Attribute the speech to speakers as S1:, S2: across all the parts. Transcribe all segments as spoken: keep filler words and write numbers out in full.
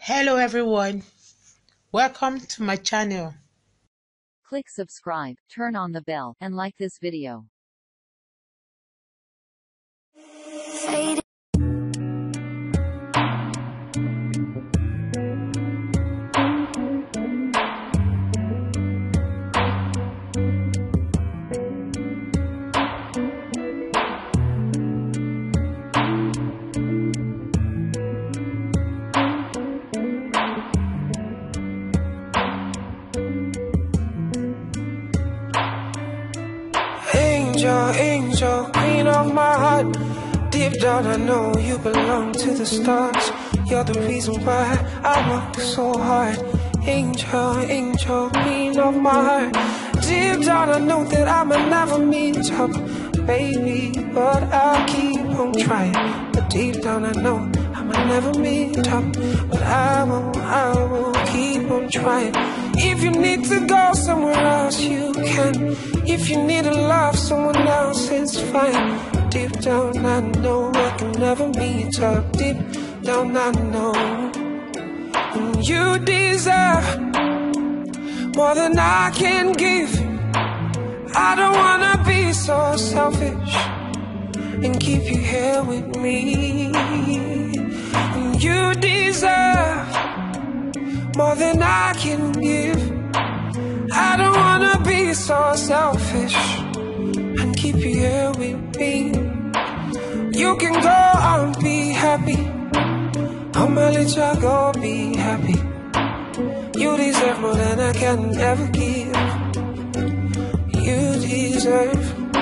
S1: Hello everyone, welcome to my channel.
S2: Click subscribe, turn on the bell, and like this video.
S3: Angel, angel, queen of my heart. Deep down I know you belong to the stars. You're the reason why I work so hard. Angel, angel, queen of my heart. Deep down I know that I may never meet up, baby, but I'll keep on trying. But deep down I know I may never meet up, but I will, I will keep on trying. If you need to go somewhere else, you can. If you need to love someone else, it's fine. Deep down I know I can never meet up. Deep down I know you deserve more than I can give. I don't wanna be so selfish and keep you here with me. You deserve more than I can give. I don't wanna be so selfish and keep you here with me. You can go and be happy. I'ma let you go be happy. You deserve more than I can ever give. You deserve.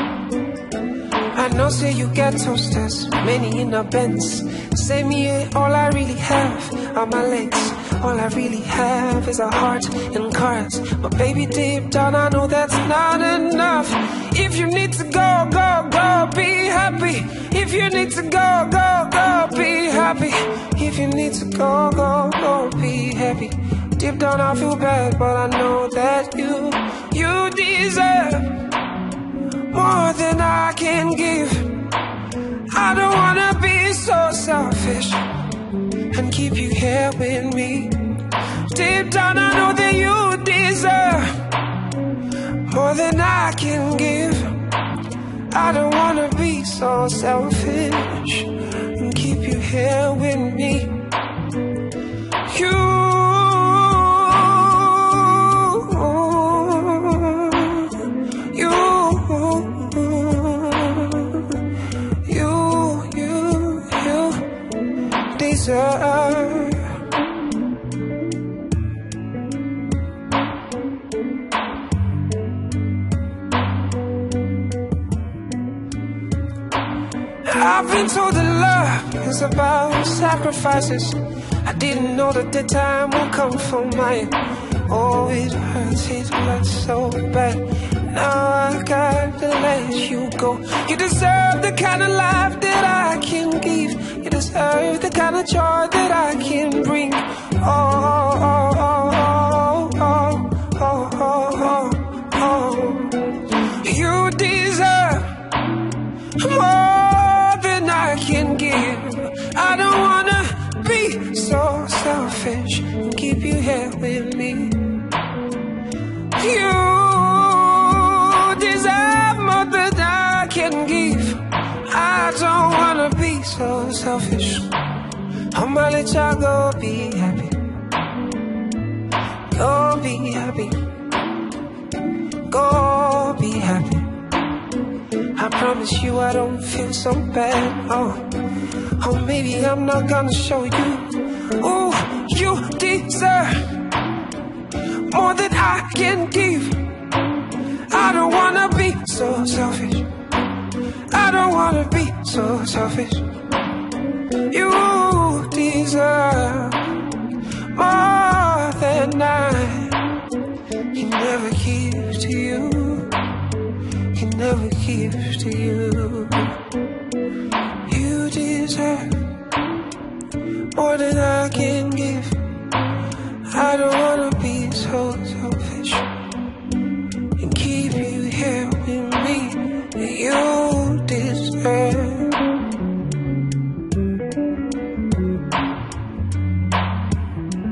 S3: I know say you get toasters, many in a Benz. Say me ain't all I really have are my legs. All I really have is a heart and cars. But baby, deep down I know that's not enough. If you need to go, go, go, be happy. If you need to go, go, go, be happy. If you need to go, go, go, be happy. Deep down I feel bad, but I know that you, you deserve more than I can give. I don't wanna be so selfish and keep you here with me. Deep down I know that you deserve more than I can give. I don't wanna be so selfish and keep you here with me. You deserve. I've been told that love is about sacrifices. I didn't know that the time will come for mine. Oh, it hurts, it hurts so bad. Now I gotta let you go. You deserve the kind of life that I can give. You deserve the kind of joy that I can bring. Oh, oh, oh, oh, oh, oh, oh, oh. You deserve more than I can give. I don't wanna be so selfish and keep you here with me. You deserve more than I can give. I don't wanna be so selfish. I'ma let y'all go be happy. Go be happy. Go be happy. I promise you I don't feel so bad. Oh, oh, maybe I'm not gonna show you. Oh, you deserve more than I can give. I don't wanna be so selfish. I don't wanna be so selfish. You deserve more than I can never give to you. Can never give to you. You deserve more than I can give. I don't wanna be so selfish and keep you here with me. You deserve.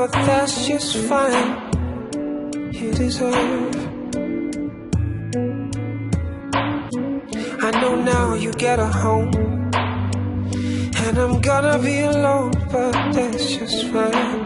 S3: but that's just fine. You deserve. I know now you get a home, and I'm gonna be alone, but that's just fine.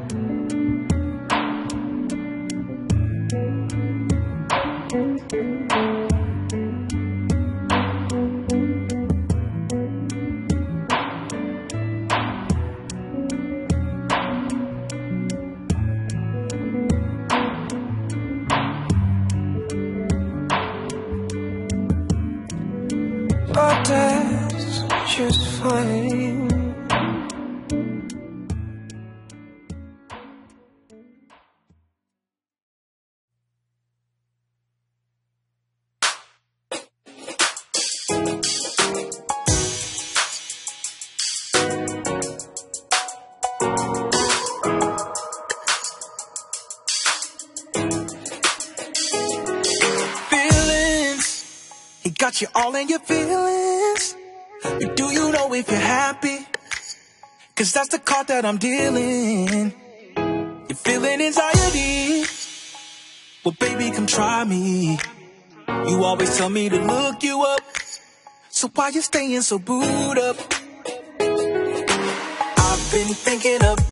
S3: But that's just fine.
S4: He got you all in your feelings. But do you know if you're happy? Cause that's the card that I'm dealing. You're feeling anxiety. Well, baby, come try me. You always tell me to look you up. So why you staying so booed up? I've been thinking of